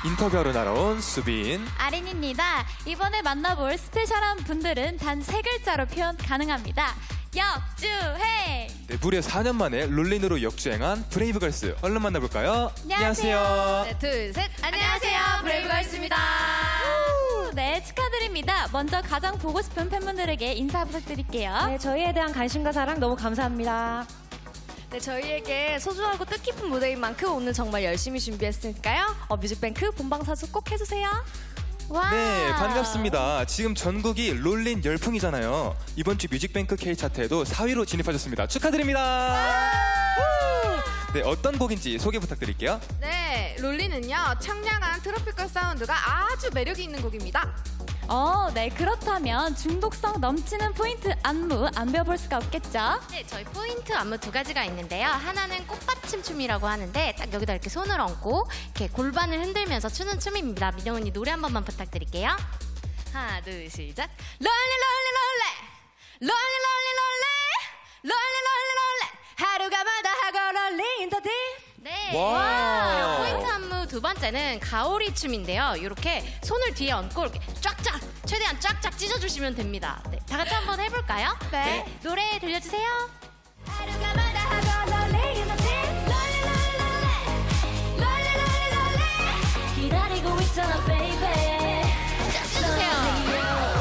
인터뷰하러 날아온 수빈, 아린입니다. 이번에 만나볼 스페셜한 분들은 단 3글자로 표현 가능합니다. 역주행! 네, 무려 4년 만에 롤린으로 역주행한 브레이브걸스. 얼른 만나볼까요? 안녕하세요. 네, 둘, 셋. 안녕하세요, 브레이브걸스입니다. 네, 축하드립니다. 먼저 가장 보고 싶은 팬분들에게 인사 부탁드릴게요. 네, 저희에 대한 관심과 사랑 너무 감사합니다. 네, 저희에게 소중하고 뜻깊은 무대인 만큼 오늘 정말 열심히 준비했으니까요. 뮤직뱅크 본방사수 꼭 해주세요. 와. 네, 반갑습니다. 지금 전국이 롤린 열풍이잖아요. 이번 주 뮤직뱅크 K 차트에도 4위로 진입하셨습니다. 축하드립니다. 네, 어떤 곡인지 소개 부탁드릴게요. 네, 롤린은요, 청량한 트로피컬 사운드가 아주 매력이 있는 곡입니다. 네, 그렇다면 중독성 넘치는 포인트 안무 안 배워볼 수가 없겠죠? 네, 저희 포인트 안무 2가지가 있는데요. 하나는 꽃받침 춤이라고 하는데 딱 여기다 이렇게 손을 얹고 이렇게 골반을 흔들면서 추는 춤입니다. 민영 언니 노래 한 번만 부탁드릴게요. 하나, 둘, 시작. 롤리 롤리 롤리 롤리 롤리 롤리 롤리 롤리 하루가 마다 하고 롤리 더 딥. 네. 와. 그리고 포인트 안무 2번째는 가오리 춤인데요. 이렇게 손을 뒤에 얹고 이렇게 쫙쫙 최대한 쫙쫙 찢어주시면 됩니다. 네, 다 같이 한번 해볼까요? 네. 노래 들려주세요. 하루가 마다 하고 롤리 더 딥. 롤리 롤리 롤리 롤리 롤리 기다리고 있잖아 베이베. 해주세요.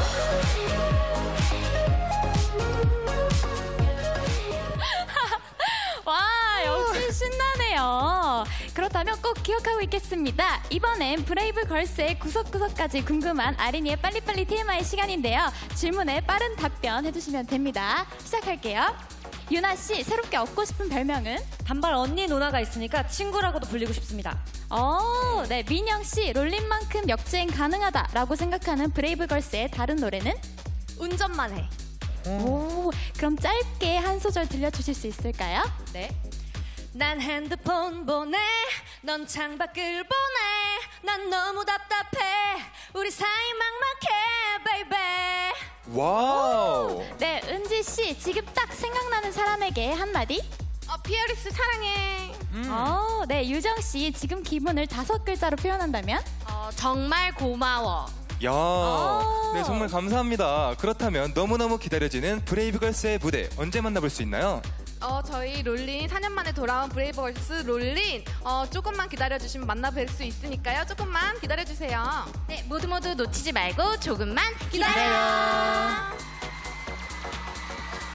와, 역시 신나네요. 그렇다면 꼭 기억하고 있겠습니다. 이번엔 브레이브걸스의 구석구석까지 궁금한 아린이의 빨리빨리 TMI 시간인데요. 질문에 빠른 답변 해주시면 됩니다. 시작할게요. 유나씨, 새롭게 얻고 싶은 별명은? 단발 언니 누나가 있으니까 친구라고도 불리고 싶습니다. 네, 민영씨, 롤린만큼 역주행 가능하다라고 생각하는 브레이브걸스의 다른 노래는? 운전만 해. 오, 그럼 짧게 한 소절 들려주실 수 있을까요? 네. 난 핸드폰 보내, 넌 창밖을 보내. 난 너무 답답해, 우리 사이 막막해, 베이베. 와우. 네, 은지씨, 지금 딱 생각나는 사람에게 한마디? 피어리스 사랑해. 네, 유정씨, 지금 기분을 5글자로 표현한다면? 정말 고마워. 야, 네, 정말 감사합니다. 그렇다면 너무너무 기다려지는 브레이브걸스의 무대 언제 만나볼 수 있나요? 저희 롤린 4년 만에 돌아온 브레이브걸스 롤린 조금만 기다려주시면 만나뵐 수 있으니까요. 조금만 기다려주세요. 네, 모두 놓치지 말고 조금만 기다려.